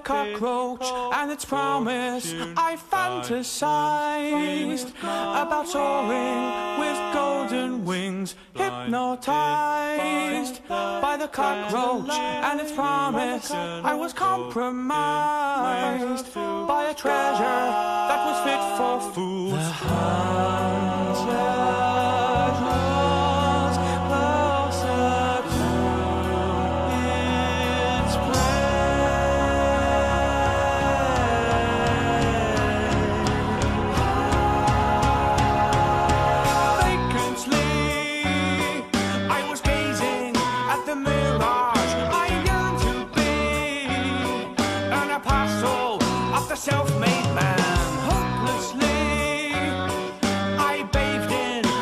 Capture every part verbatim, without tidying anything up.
cockroach and its promise. I fantasized about soaring with golden wings, hypnotized by the cockroach and its promise. I was compromised by a treasure that was fit for fools. The hunter draws closer to its prey. Vacantly, I was gazing at the mirage. I yearned to be an apostle of the self-made man. Hopelessly, I bathed in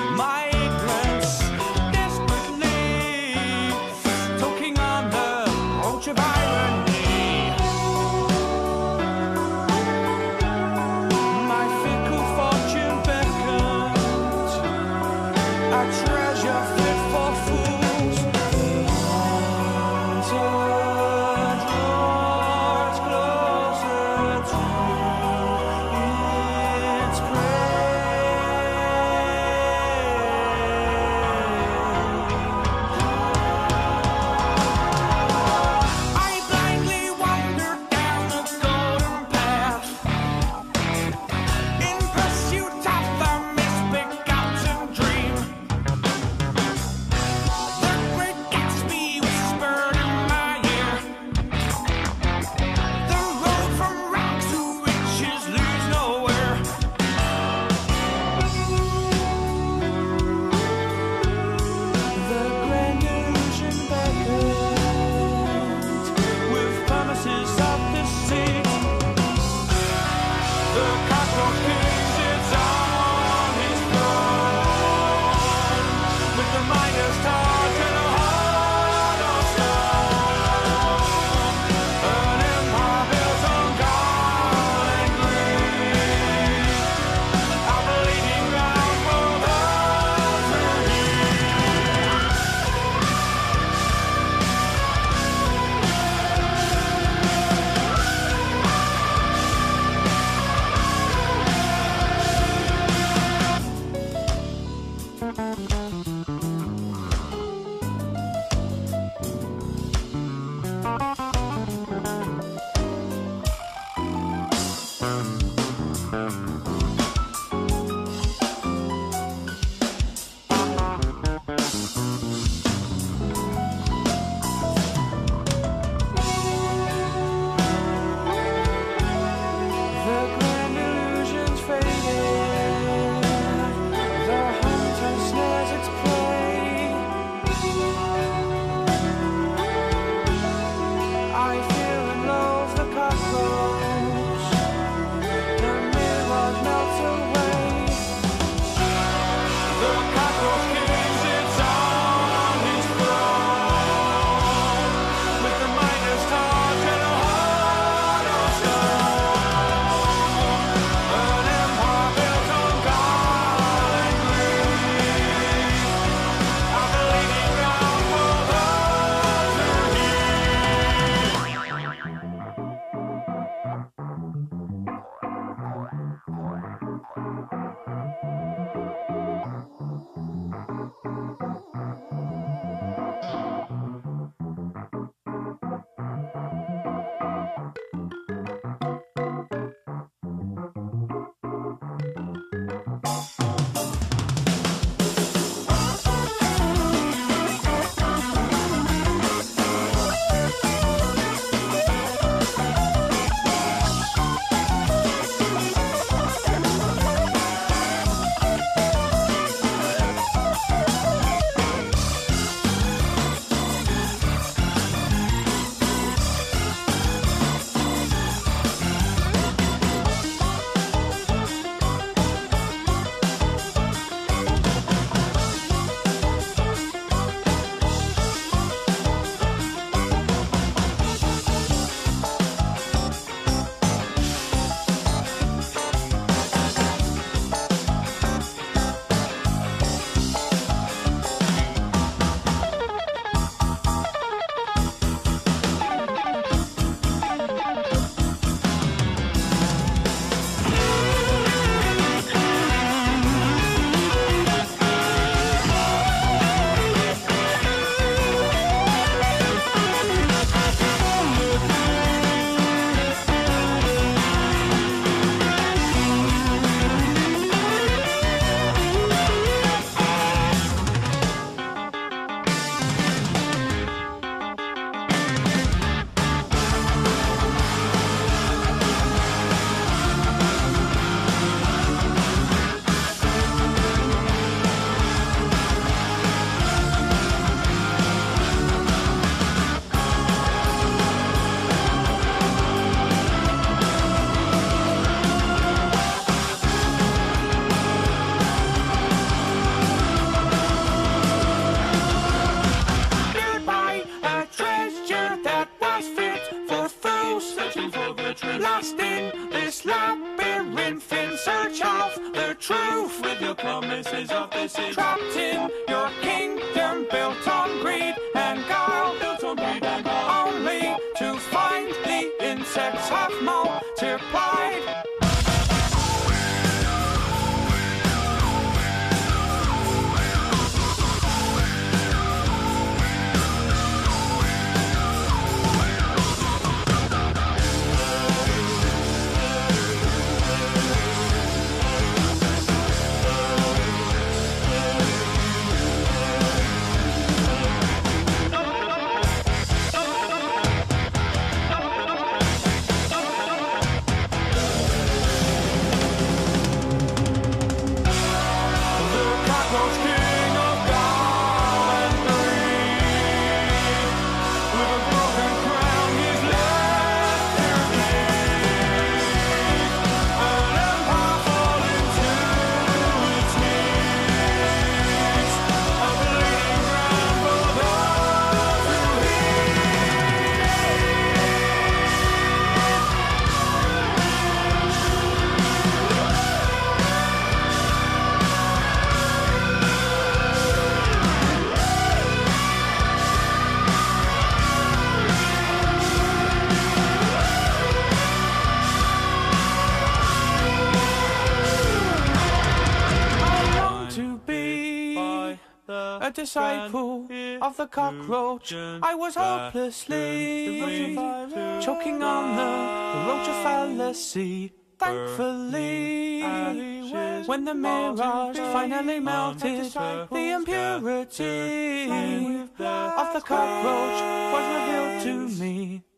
insects have multiplied. A disciple of the cockroach, I was hopelessly choking on the roach of fallacy. Thankfully, when the mirage finally melted, the impurity of the cockroach was revealed to me.